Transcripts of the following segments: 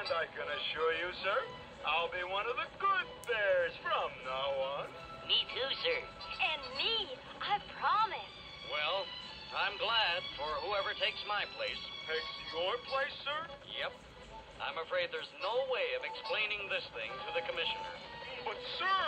And I can assure you, sir, I'll be one of the good bears from now on. Me too, sir. And me, I promise. Well, I'm glad for whoever takes my place. Takes your place, sir? Yep. I'm afraid there's no way of explaining this thing to the commissioner. But, sir!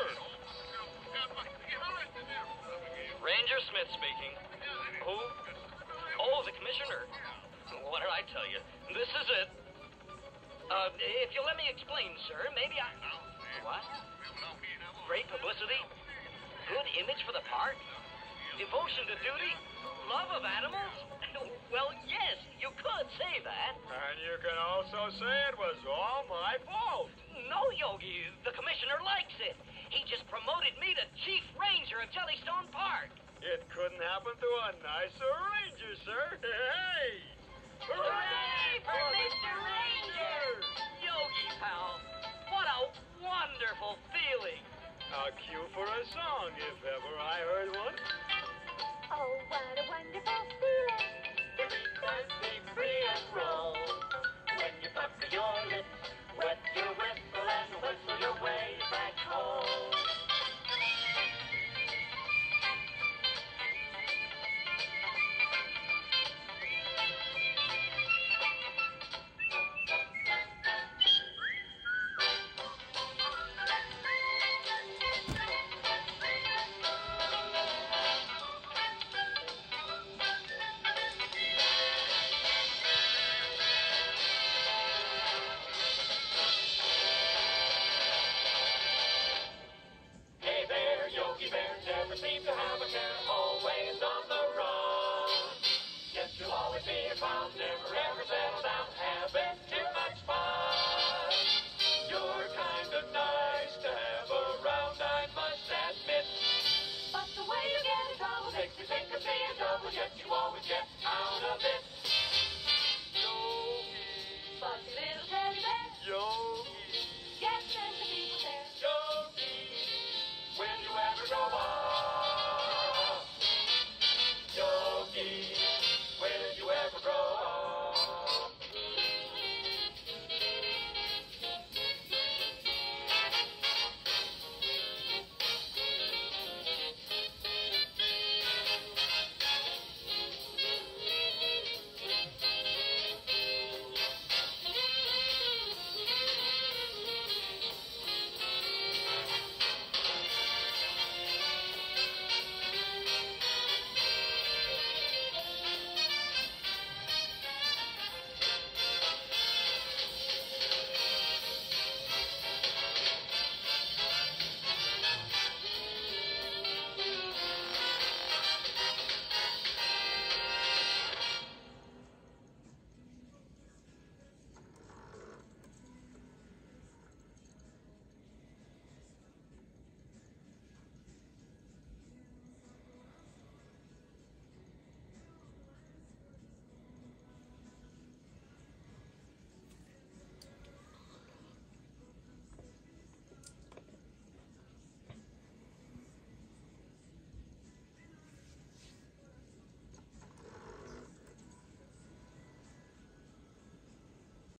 Ranger Smith speaking. Who? Oh, the commissioner. What did I tell you? This is it. If you'll let me explain, sir, maybe I... What? Great publicity? Good image for the park? Devotion to duty? Love of animals? Well, yes, you could say that. And you can also say it was all my fault. No, Yogi, the commissioner likes it. He just promoted me to Chief Ranger of Jellystone Park. It couldn't happen to a nicer ranger, sir. Hey! Hooray for Mr. Ranger! Yogi, pal, what a wonderful feeling. A cue for a song, if ever I heard one. Oh, what a wonderful feeling. Let's be free and roll.